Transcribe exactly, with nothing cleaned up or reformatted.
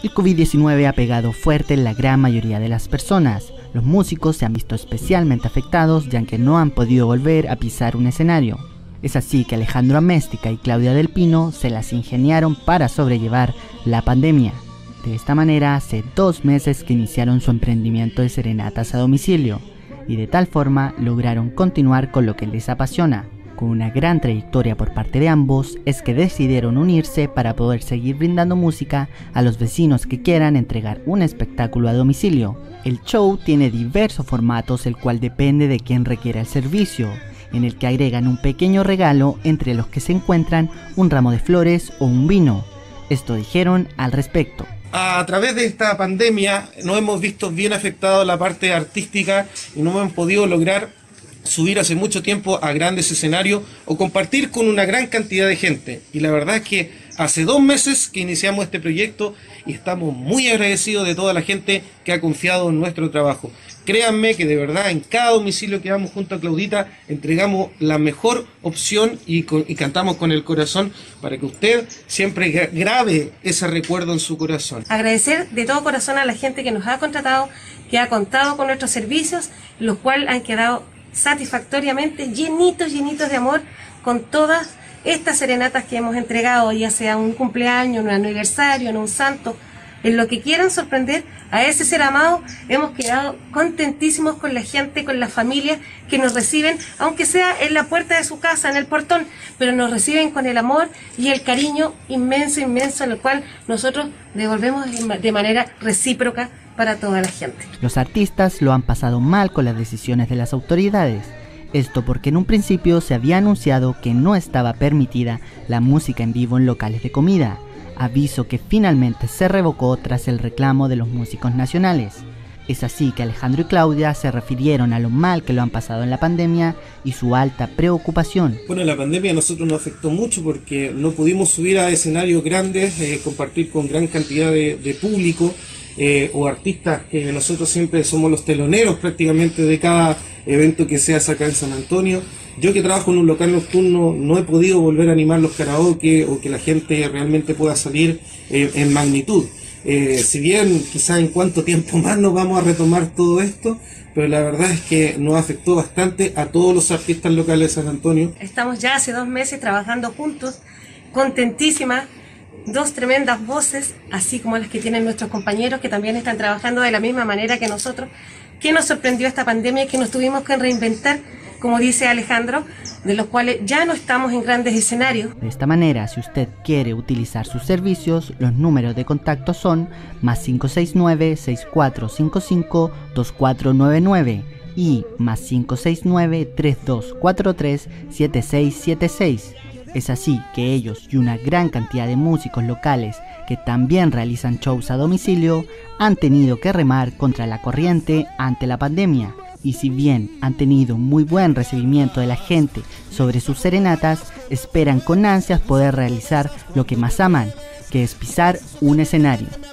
El COVID diecinueve ha pegado fuerte en la gran mayoría de las personas. Los músicos se han visto especialmente afectados ya que no han podido volver a pisar un escenario. Es así que Alejandro Améstica y Claudia Del Pino se las ingeniaron para sobrellevar la pandemia. De esta manera, hace dos meses que iniciaron su emprendimiento de serenatas a domicilio y de tal forma lograron continuar con lo que les apasiona. Con una gran trayectoria por parte de ambos, es que decidieron unirse para poder seguir brindando música a los vecinos que quieran entregar un espectáculo a domicilio. El show tiene diversos formatos, el cual depende de quien requiera el servicio, en el que agregan un pequeño regalo entre los que se encuentran un ramo de flores o un vino. Esto dijeron al respecto. A través de esta pandemia nos hemos visto bien afectados la parte artística y no hemos podido lograr subir hace mucho tiempo a grandes escenarios o compartir con una gran cantidad de gente. Y la verdad es que hace dos meses que iniciamos este proyecto y estamos muy agradecidos de toda la gente que ha confiado en nuestro trabajo. Créanme que de verdad en cada domicilio que vamos junto a Claudita entregamos la mejor opción y, con, y cantamos con el corazón para que usted siempre grabe ese recuerdo en su corazón. Agradecer de todo corazón a la gente que nos ha contratado, que ha contado con nuestros servicios, los cuales han quedado satisfactoriamente llenitos, llenitos de amor con todas estas serenatas que hemos entregado, ya sea un cumpleaños, un aniversario, en un santo, en lo que quieran sorprender a ese ser amado. Hemos quedado contentísimos con la gente, con las familias que nos reciben, aunque sea en la puerta de su casa, en el portón, pero nos reciben con el amor y el cariño inmenso, inmenso, en el cual nosotros devolvemos de manera recíproca para toda la gente. Los artistas lo han pasado mal con las decisiones de las autoridades. Esto porque en un principio se había anunciado que no estaba permitida la música en vivo en locales de comida, aviso que finalmente se revocó tras el reclamo de los músicos nacionales. Es así que Alejandro y Claudia se refirieron a lo mal que lo han pasado en la pandemia y su alta preocupación. Bueno, la pandemia a nosotros nos afectó mucho porque no pudimos subir a escenarios grandes, eh, compartir con gran cantidad de, de público. Eh, o artistas que nosotros siempre somos los teloneros prácticamente de cada evento que se hace acá en San Antonio. Yo que trabajo en un local nocturno no he podido volver a animar los karaoke o que la gente realmente pueda salir eh, en magnitud. Eh, si bien quizá en cuánto tiempo más nos vamos a retomar todo esto, pero la verdad es que nos afectó bastante a todos los artistas locales de San Antonio. Estamos ya hace dos meses trabajando juntos, contentísimas. Dos tremendas voces, así como las que tienen nuestros compañeros que también están trabajando de la misma manera que nosotros. ¿Qué nos sorprendió esta pandemia? Que nos tuvimos que reinventar, como dice Alejandro, de los cuales ya no estamos en grandes escenarios. De esta manera, si usted quiere utilizar sus servicios, los números de contacto son más cinco seis nueve, seis cuatro cinco cinco, dos cuatro nueve nueve y más cinco seis nueve, tres dos cuatro tres, siete seis siete seis. Es así que ellos y una gran cantidad de músicos locales que también realizan shows a domicilio han tenido que remar contra la corriente ante la pandemia. Y si bien han tenido muy buen recibimiento de la gente sobre sus serenatas, esperan con ansias poder realizar lo que más aman, que es pisar un escenario.